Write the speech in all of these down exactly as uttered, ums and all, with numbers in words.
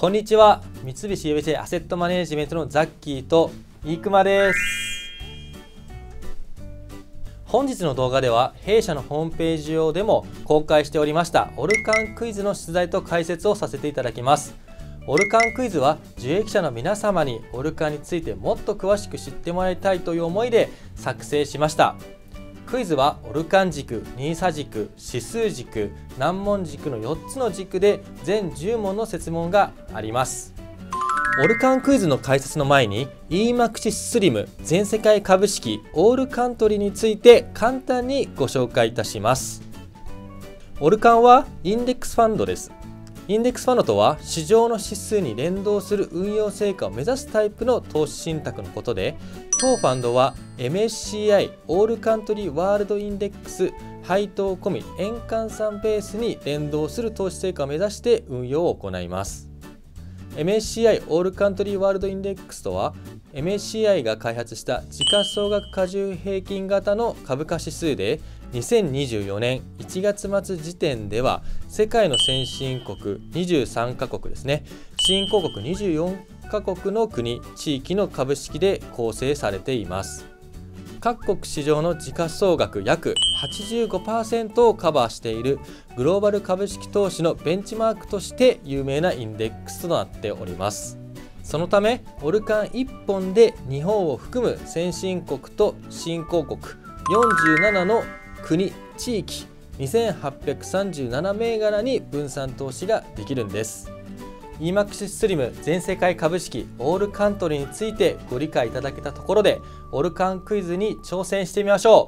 こんにちは。三菱 ユーエスジェー アセットマネージメントのザッキーと飯熊です。本日の動画では弊社のホームページ上でも公開しておりましたオルカンクイズの出題と解説をさせていただきます。オルカンクイズは受益者の皆様にオルカンについてもっと詳しく知ってもらいたいという思いで作成しました。クイズはオルカン軸、ニーサ軸、指数軸、難問軸のよっつの軸で全じゅう問の設問があります。オルカンクイズの解説の前に イーマックス スリム全世界株式オールカントリーについて簡単にご紹介いたします。オルカンはインデックスファンドです。インデックスファンドとは市場の指数に連動する運用成果を目指すタイプの投資信託のことで、当ファンドは エムエスシーアイ オールカントリーワールドインデックス配当込み円換算ベースに連動する投資成果を目指して運用を行います。エムエスシーアイ オールカントリーワールドインデックスとは エムエスシーアイ が開発した時価総額加重平均型の株価指数で、にせんにじゅうよねんいちがつ末時点では世界の先進国にじゅうさんカ国ですね、新興国にじゅうよんカ国の国地域の株式で構成されています。各国市場の時価総額約 はちじゅうごパーセント をカバーしているグローバル株式投資のベンチマークとして有名なインデックスとなっております。そのためオルカンいっぽんで日本を含む先進国と新興国よんじゅうななの国地域にせんはっぴゃくさんじゅうなな銘柄に分散投資ができるんです。 イーマックス スリム全世界株式オールカントリーについてご理解いただけたところで、オルカンクイズに挑戦してみましょ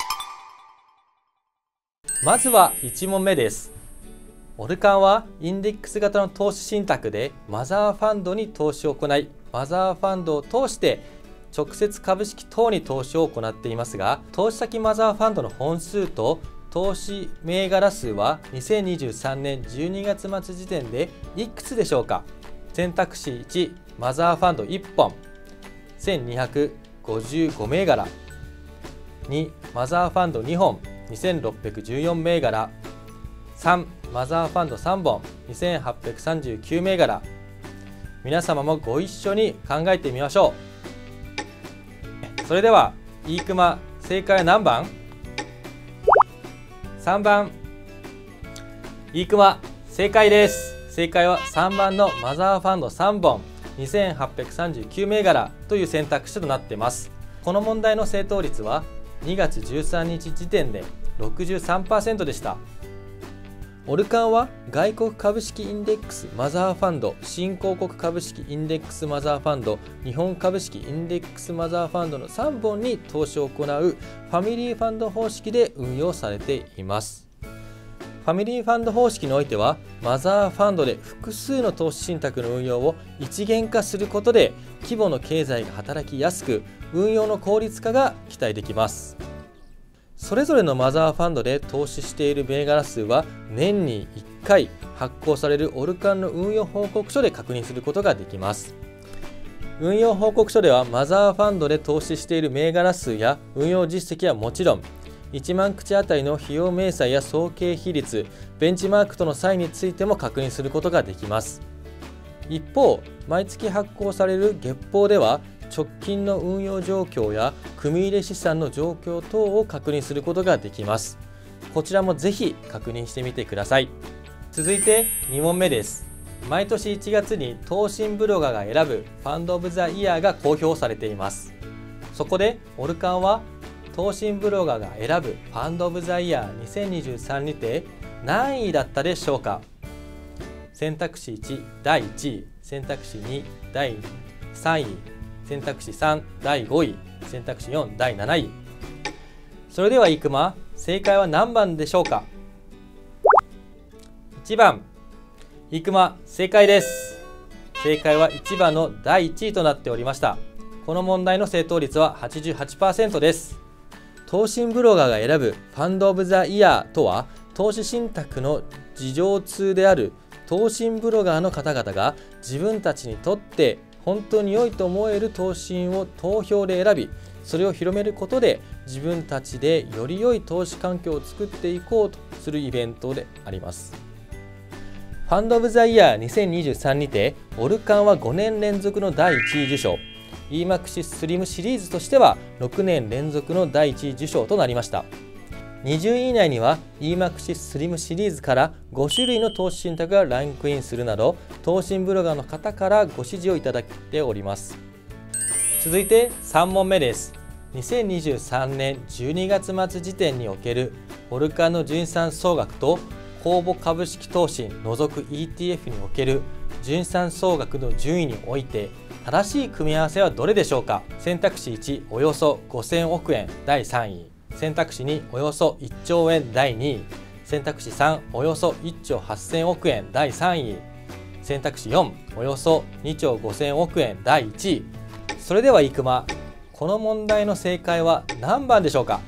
う。まずはいち問目です。オルカンはインデックス型の投資信託でマザーファンドに投資を行い、マザーファンドを通して直接株式等に投資を行っていますが、投資先マザーファンドの本数と投資銘柄数はにせんにじゅうさんねんじゅうにがつ末時点でいくつでしょうか。選択肢いち、マザーファンドいっぽんせんにひゃくごじゅうご銘柄、に、マザーファンドにほんにせんろっぴゃくじゅうよん銘柄、さん、マザーファンドさんぼんにせんはっぴゃくさんじゅうきゅう銘柄。皆様もご一緒に考えてみましょう。それでは飯熊、正解は何番？さんばん。飯熊、正解です。正解はさんばんのマザーファンドさんぼんにせんはっぴゃくさんじゅうきゅう銘柄という選択肢となっています。この問題の正答率はにがつじゅうさんにち時点で ろくじゅうさんパーセント でした。オルカンは外国株式インデックスマザーファンド、新興国株式インデックスマザーファンド、日本株式インデックスマザーファンドのさんぼんに投資を行うファミリーファンド方式で運用されています。ファミリーファンド方式においては、マザーファンドで複数の投資信託の運用を一元化することで規模の経済が働きやすく、運用の効率化が期待できます。それぞれのマザーファンドで投資している銘柄数は年にいっかい発行されるオルカンの運用報告書で確認することができます。運用報告書ではマザーファンドで投資している銘柄数や運用実績はもちろん、いちまん口当たりの費用明細や総経比率、ベンチマークとの差異についても確認することができます。一方、毎月発行される月報では直近の運用状況や組入れ資産の状況等を確認することができます。こちらもぜひ確認してみてください。続いてに問目です。毎年いちがつに投信ブロガーが選ぶファンドオブザイヤーが公表されています。そこでオルカンは投信ブロガーが選ぶファンドオブザイヤーにせんにじゅうさんにて何位だったでしょうか。選択肢いち、だいいちい、選択肢に、だいさんい、選択肢さん、だいごい、選択肢よん、だいなない。それでは飯熊、正解は何番でしょうか。いちばん。飯熊、正解です。正解はいちばんのだいいちいとなっておりました。この問題の正答率は はちじゅうはちパーセント です。投信ブロガーが選ぶファンドオブザイヤーとは、投資信託の事情通である投信ブロガーの方々が自分たちにとって本当に良いと思える投信を投票で選び、それを広めることで自分たちでより良い投資環境を作っていこうとするイベントであります。フファンド・オブ・ザ・イヤーにせんにじゅうさんにてオルカンはごねん連続のだいいちい受賞、 イーマックス スリムシリーズとしてはろくねん連続のだいいちい受賞となりました。にじゅうい以内には イーマックス スリムシリーズからご種類の投資信託がランクインするなど、投信ブロガーの方からご支持をいただいております。続いてさん問目です。にせんにじゅうさんねんじゅうにがつ末時点におけるオルカンの純資産総額と公募株式投信除く イーティーエフ における純資産総額の順位において正しい組み合わせはどれでしょうか。選択肢いち、およそごせんおくえんだいさんい、選択肢に、およそいっちょうえんだいにい、選択肢さん、およそいっちょうはっせんおくえんだいさんい、選択肢よん、およそにちょうごせんおくえんだいいちい。それではイクマ、この問題の正解は何番でしょうか。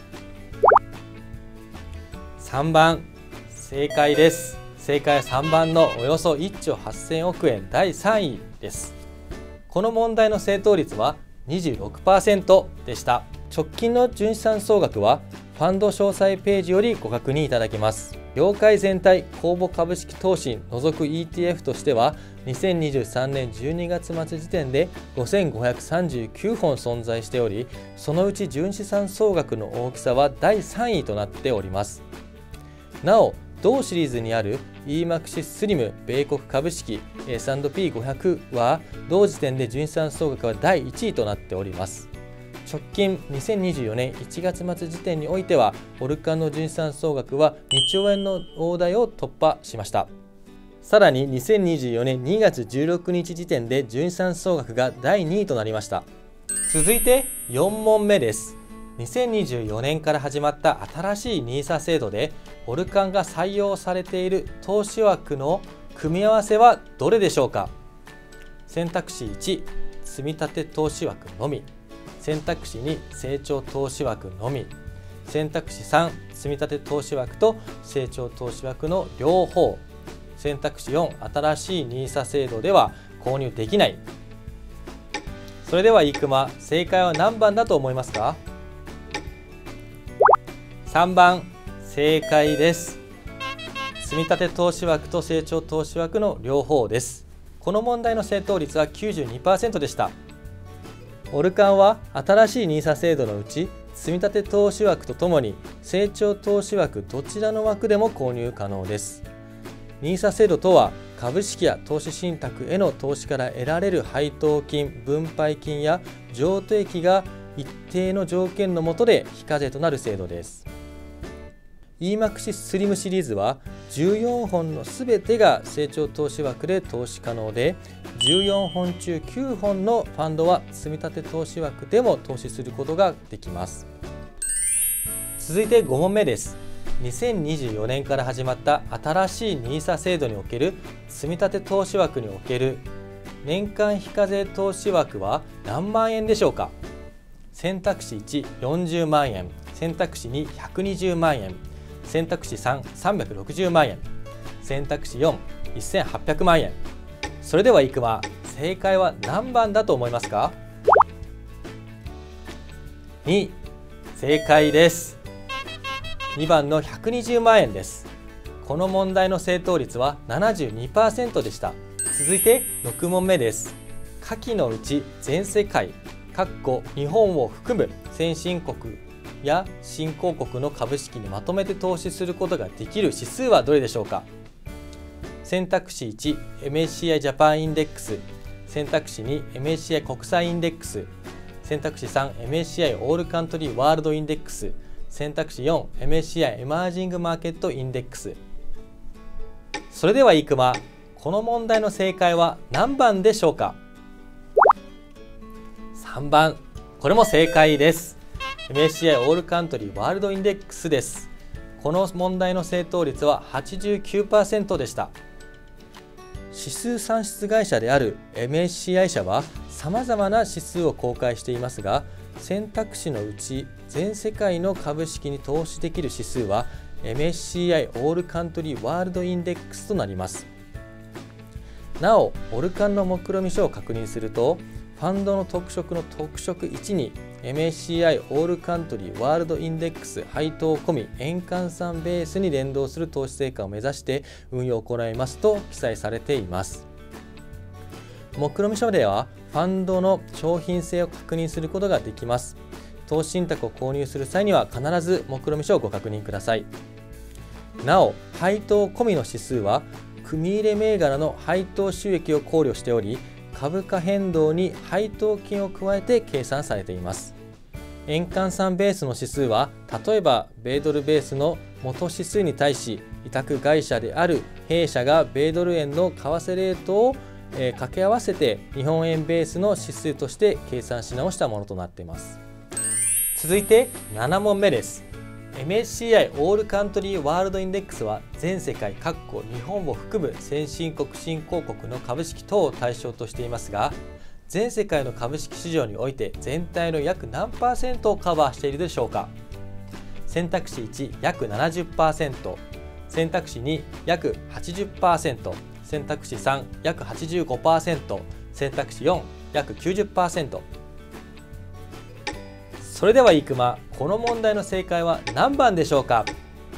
さんばん、正解です。正解はさんばんのおよそいっちょうはっせんおくえんだいさんいです。この問題の正答率は にじゅうろくパーセント でした。直近の純資産総額はファンド詳細ページよりご確認いただけます。業界全体公募株式投信除く イーティーエフ としてはにせんにじゅうさんねんじゅうにがつ末時点でごせんごひゃくさんじゅうきゅうほん存在しており、そのうち純資産総額の大きさはだいさんいとなっております。なお同シリーズにある イーマックス スリム米国株式 エスアンドピーごひゃく は同時点で純資産総額はだいいちいとなっております。直近にせんにじゅうよねんいちがつ末時点においてはオルカンの純資産総額はにちょうえんの大台を突破しました。さらににせんにじゅうよねんにがつじゅうろくにち時点で純資産総額がだいにいとなりました。続いてよん問目です。にせんにじゅうよねんから始まった新しい ニーサ 制度でオルカンが採用されている投資枠の組み合わせはどれでしょうか。選択肢いち、積立投資枠のみ、選択肢に、成長投資枠のみ、選択肢さん、積立投資枠と成長投資枠の両方、選択肢よん、新しい ニーサ 制度では購入できない。それではイクマ、正解は何番だと思いますか。さんばん、正解です。積立投資枠と成長投資枠の両方です。この問題の正答率は きゅうじゅうにパーセント でした。オルカンは新しい ニーサ 制度のうち積立投資枠とともに成長投資枠どちらの枠でも購入可能です。ニーサ 制度とは株式や投資信託への投資から得られる配当金、分配金や譲渡益が一定の条件の下で非課税となる制度です。イーマックス スリムシリーズはじゅうよんほんのすべてが成長投資枠で投資可能で、じゅうよんほん中きゅうほんのファンドは積立投資枠でも投資することができます。続いてご問目です。にせんにじゅうよねんから始まった新しい ニーサ 制度における積立投資枠における年間非課税投資枠は何万円でしょうか。選択肢いち、よんじゅうまんえん、選択肢に、ひゃくにじゅうまんえん、選択肢さん、さんびゃくろくじゅうまんえん、選択肢よん、せんはっぴゃくまんえん。それではイクマ、正解は何番だと思いますか。に、正解です。にばんのひゃくにじゅうまんえんです。この問題の正答率は ななじゅうにパーセント でした。続いてろく問目です。下記のうち全世界日本を含む先進国や新興国の株式にまとめて投資することができる指数はどれでしょうか。選択肢いち、エムエスシーアイ ジャパンインデックス、選択肢に、エムエスシーアイ 国際インデックス、選択肢さん、エムエスシーアイ オールカントリーワールドインデックス、選択肢よん、エムエスシーアイ エマージングマーケットインデックス。それではイクマ、この問題の正解は何番でしょうか。さんばん、これも正解です。エムエスシーアイ オールカントリーワールドインデックスです。この問題の正答率は はちじゅうきゅうパーセント でした。指数算出会社である エムエスシーアイ 社はさまざまな指数を公開していますが、選択肢のうち全世界の株式に投資できる指数は エムエスシーアイ オールカントリーワールドインデックスとなります。なお、オルカンの目論見書を確認すると、 ファンドの特色の特色いちに エムエスシーアイ オールカントリーワールドインデックス配当込み円換算ベースに連動する投資成果を目指して運用を行いますと記載されています。目論見書ではファンドの商品性を確認することができます。投資信託を購入する際には必ず目論見書をご確認ください。なお、配当込みの指数は組入れ銘柄の配当収益を考慮しており、株価変動に配当金を加えて計算されています。円換算ベースの指数は、例えば米ドルベースの元指数に対し委託会社である弊社が米ドル円の為替レートをえー、掛け合わせて日本円ベースの指数として計算し直したものとなっています。続いてなな問目です。 エムエスシーアイ オールカントリーワールドインデックスは全世界日本を含む先進国新興国の株式等を対象としていますが、全世界の株式市場において全体の約何パーセントをカバーしているでしょうか。選択肢いち約 ななじゅっパーセント、 選択肢に約 はちじゅっパーセント、選択肢さん約 はちじゅうごパーセント、 選択肢よん約 きゅうじゅっパーセント。 それではいくま、この問題の正解は何番でしょうか。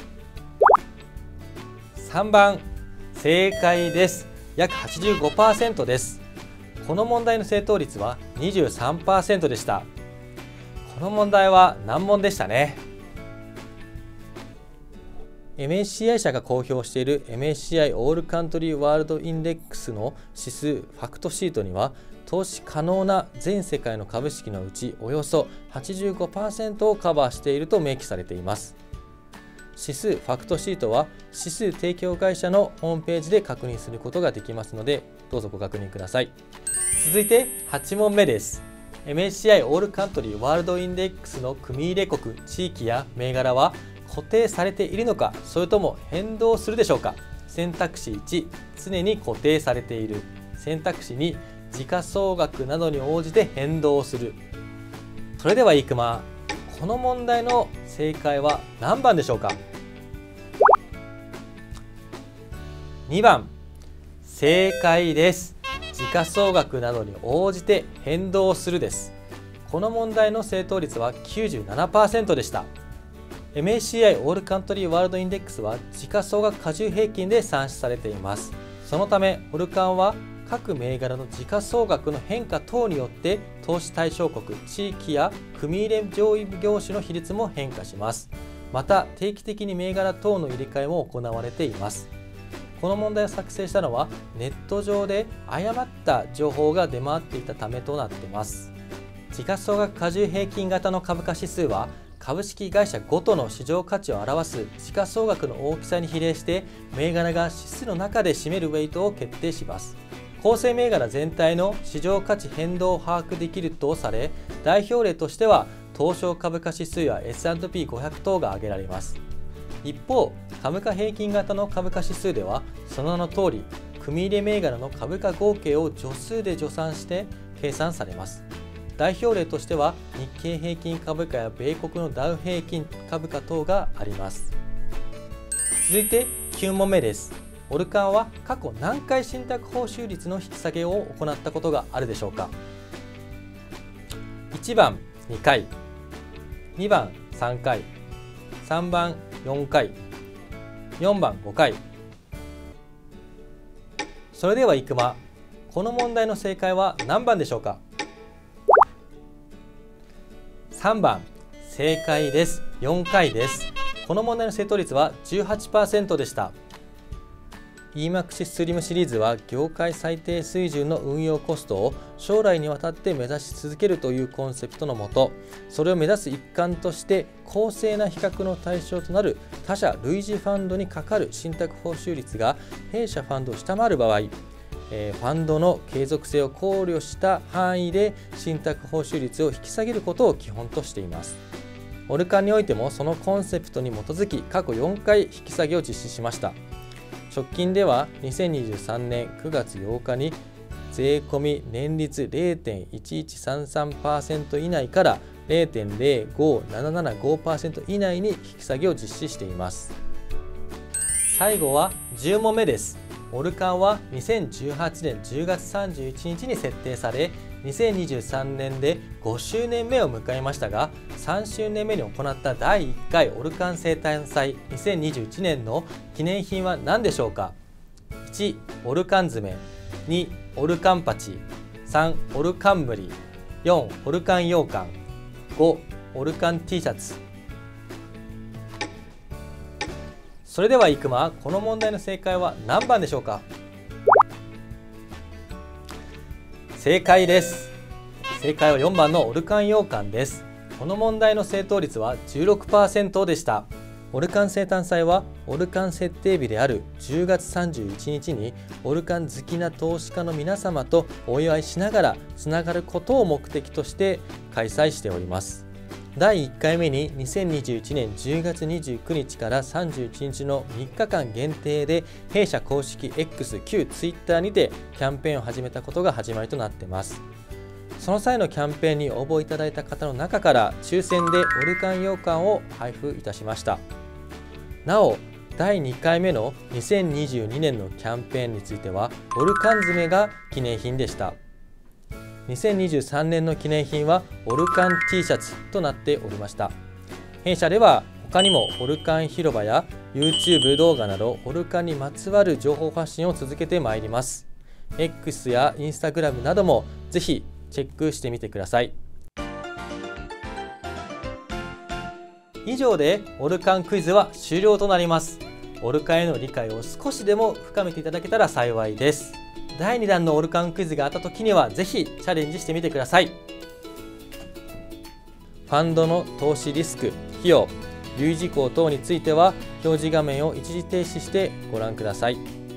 さんばん、正解です。約 はちじゅうごパーセント です。この問題の正答率は にじゅうさんパーセント でした。この問題は難問でしたね。エムエスシーアイ 社が公表している エムエスシーアイ オールカントリーワールドインデックスの指数ファクトシートには、投資可能な全世界の株式のうちおよそ はちじゅうごパーセント をカバーしていると明記されています。指数ファクトシートは指数提供会社のホームページで確認することができますので、どうぞご確認ください。続いてはち問目です。 エムエスシーアイ オールカントリーワールドインデックスの組入れ国、地域や銘柄は固定されているのか、それとも変動するでしょうか。選択肢いち、常に固定されている。選択肢に、時価総額などに応じて変動する。それではいくま、この問題の正解は何番でしょうか。にばん、正解です。時価総額などに応じて変動するです。この問題の正答率は きゅうじゅうななパーセント でした。エムエスシーアイ オールカントリーワールドインデックスは時価総額加重平均で算出されています。そのためオルカンは各銘柄の時価総額の変化等によって投資対象国、地域や組入れ上位業種の比率も変化します。また定期的に銘柄等の入れ替えも行われています。この問題を作成したのはネット上で誤った情報が出回っていたためとなっています。時価総額加重平均型の株価指数は株式会社ごとの市場価値を表す時価総額の大きさに比例して銘柄が指数の中で占めるウェイトを決定します。構成銘柄全体の市場価値変動を把握できるとされ、代表例としては東証株価指数や エスアンドピーごひゃく 等が挙げられます。一方、株価平均型の株価指数ではその名の通り組入れ銘柄の株価合計を助数で助算して計算されます。代表例としては日経平均株価や米国のダウ平均株価等があります。続いてきゅう問目です。オルカンは過去何回信託報酬率の引き下げを行ったことがあるでしょうか。いちばんにかい、にばんさんかい、さんばんよんかい、よんばんごかい。それではいくま、この問題の正解は何番でしょうか。さんばん、正解です。よんかいです。この問題の正答率は じゅうはちパーセント でした。イーマックス スリムシリーズは業界最低水準の運用コストを将来にわたって目指し続けるというコンセプトのもと、それを目指す一環として公正な比較の対象となる他社類似ファンドにかかる信託報酬率が弊社ファンドを下回る場合、えー、ファンドの継続性を考慮した範囲で信託報酬率を引き下げることを基本としています。オルカンにおいてもそのコンセプトに基づき過去よんかい引き下げを実施しました。直近ではにせんにじゅうさんねんくがつようかに税込み年率 れいてんいちいちさんさんパーセント 以内から れいてんぜろごななななごパーセント 以内に引き下げを実施しています。最後はじゅう問目です。オルカンはにせんじゅうはちねんじゅうがつさんじゅういちにちに設定され、 にせんにじゅうさんねんでごしゅうねんめを迎えましたが、さんしゅうねんめに行っただいいっかいオルカン生誕祭にせんにじゅういちねんの記念品は何でしょうか。いちオルカン爪、にオルカンパチ、さんオルカンムリ、よんオルカン羊羹、ごオルカン T シャツ。それではイクマ、この問題の正解は何番でしょうか。正解です。正解はよんばんのオルカン羊羹です。この問題の正答率は じゅうろくパーセント でした。オルカン生誕祭はオルカン設定日であるじゅうがつさんじゅういちにちにオルカン好きな投資家の皆様とお祝いしながらつながることを目的として開催しております。だいいっかいめににせんにじゅういちねんじゅうがつにじゅうくにちからさんじゅういちにちのみっかかん限定で弊社公式 X 旧 Twitter にてキャンペーンを始めたことが始まりとなっています。その際のキャンペーンに応募いただいた方の中から抽選でオルカン羊羹を配布いたしました。なおだいにかいめのにせんにじゅうにねんのキャンペーンについてはオルカン爪が記念品でした。にせんにじゅうさんねんの記念品はオルカン T シャツとなっておりました。弊社では他にもオルカン広場や YouTube 動画などオルカンにまつわる情報発信を続けてまいります。 X や Instagram などもぜひチェックしてみてください。以上でオルカンクイズは終了となります。オルカンへの理解を少しでも深めていただけたら幸いです。だいにだんのオルカンクイズがあった時にはぜひチャレンジしてみてください。ファンドの投資リスク、費用、留意事項等については表示画面を一時停止してご覧ください。